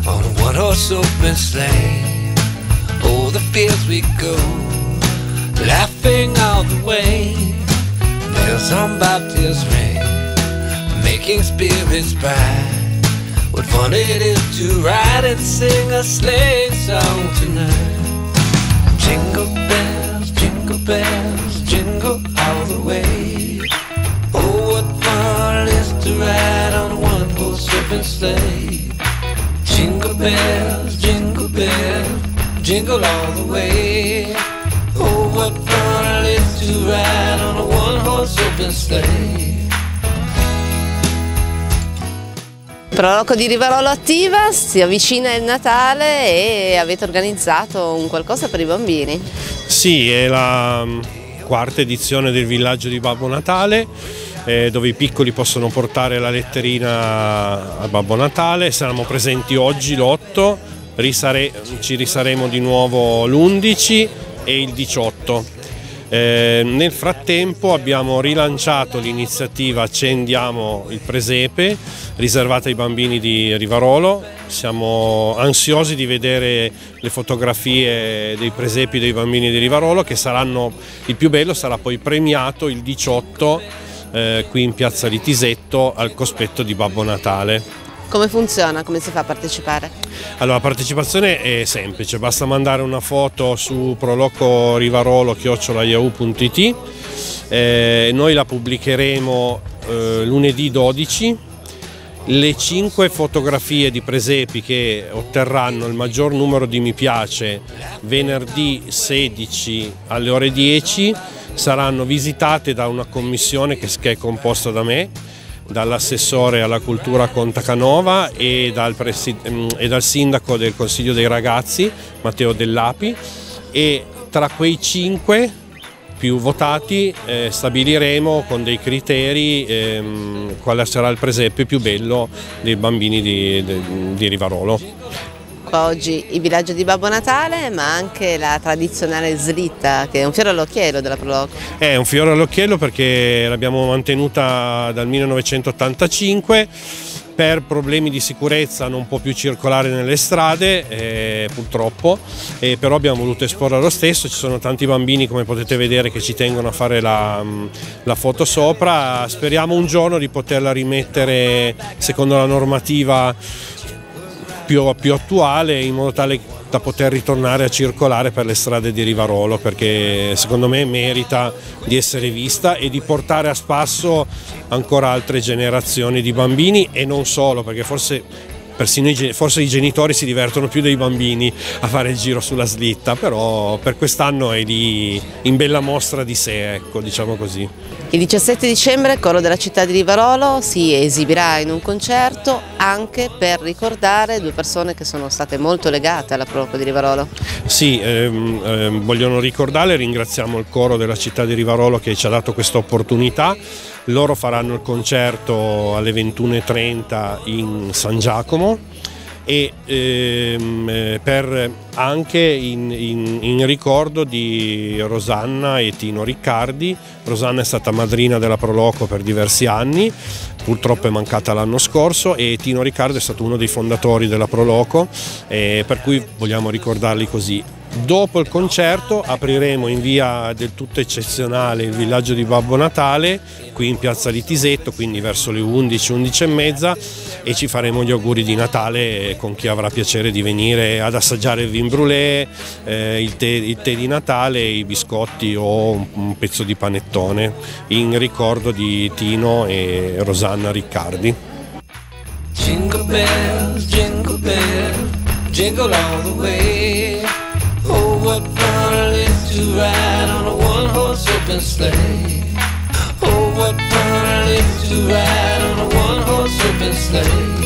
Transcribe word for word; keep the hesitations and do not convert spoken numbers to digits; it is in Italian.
on a one-horse open sleigh. Oh, the fields we go, laughing all the way. Bells on bobtails ring, making spirits bright. What fun it is to ride and sing a sleigh song tonight. Jingle bells, jingle bells, jingle all the way. Oh, what fun it is to ride on a one-horse open sleigh. Jingle bells, jingle bells, jingle all the way. Oh, what fun it is to ride on a one-horse open sleigh. Proloco di Rivarolo attiva, si avvicina il Natale e avete organizzato un qualcosa per i bambini? Sì, è la quarta edizione del villaggio di Babbo Natale, eh, dove i piccoli possono portare la letterina a Babbo Natale. Saremo presenti oggi l'otto, risare, ci risaremo di nuovo l'undici e il diciotto. Eh, nel frattempo abbiamo rilanciato l'iniziativa Accendiamo il Presepe, riservata ai bambini di Rivarolo. Siamo ansiosi di vedere le fotografie dei presepi dei bambini di Rivarolo, che saranno, il più bello sarà poi premiato il diciotto eh, qui in piazza Litisetto al cospetto di Babbo Natale. Come funziona? Come si fa a partecipare? Allora, la partecipazione è semplice, basta mandare una foto su prolocorivarolo chiocciola yahoo punto it. Eh, noi la pubblicheremo eh, lunedì dodici. Le cinque fotografie di presepi che otterranno il maggior numero di mi piace venerdì sedici alle ore dieci saranno visitate da una commissione che è composta da me, dall'assessore alla cultura Conta Canova e dal, e dal sindaco del Consiglio dei Ragazzi Matteo Dell'Api, e tra quei cinque più votati eh, stabiliremo con dei criteri ehm, quale sarà il presepe più bello dei bambini di, di, di Rivarolo. Qua oggi il villaggio di Babbo Natale, ma anche la tradizionale slitta, che è un fiore all'occhiello della Proloco. È un fiore all'occhiello perché l'abbiamo mantenuta dal millenovecentottantacinque. Per problemi di sicurezza non può più circolare nelle strade, eh, purtroppo, eh, però abbiamo voluto esporla lo stesso. Ci sono tanti bambini, come potete vedere, che ci tengono a fare la, la foto sopra. Speriamo un giorno di poterla rimettere secondo la normativa più, più attuale, in modo tale da poter ritornare a circolare per le strade di Rivarolo, perché secondo me merita di essere vista e di portare a spasso ancora altre generazioni di bambini, e non solo, perché forse persino i, forse i genitori si divertono più dei bambini a fare il giro sulla slitta, però per quest'anno è lì in bella mostra di sé, ecco, diciamo così. Il diciassette dicembre il coro della città di Rivarolo si esibirà in un concerto anche per ricordare due persone che sono state molto legate alla Proloco di Rivarolo. Sì, ehm, ehm, vogliono ricordarle, ringraziamo il coro della città di Rivarolo che ci ha dato questa opportunità. Loro faranno il concerto alle ventuno e trenta in San Giacomo, e ehm, per, anche in, in, in ricordo di Rosanna e Tino Riccardi. Rosanna è stata madrina della Proloco per diversi anni, purtroppo è mancata l'anno scorso, e Tino Riccardi è stato uno dei fondatori della Proloco, eh, per cui vogliamo ricordarli così. Dopo il concerto apriremo in via del tutto eccezionale il villaggio di Babbo Natale, qui in piazza Litisetto, quindi verso le undici, undici e mezza, e ci faremo gli auguri di Natale con chi avrà piacere di venire ad assaggiare il vin brûlé, eh, il, tè, il tè di Natale, i biscotti o un, un pezzo di panettone in ricordo di Tino e Rosanna Riccardi. Jingle bells, jingle bells, jingle all the way. Oh, what fun it is to ride on a one-horse open sleigh. Oh, what fun it is to ride on a one-horse open sleigh.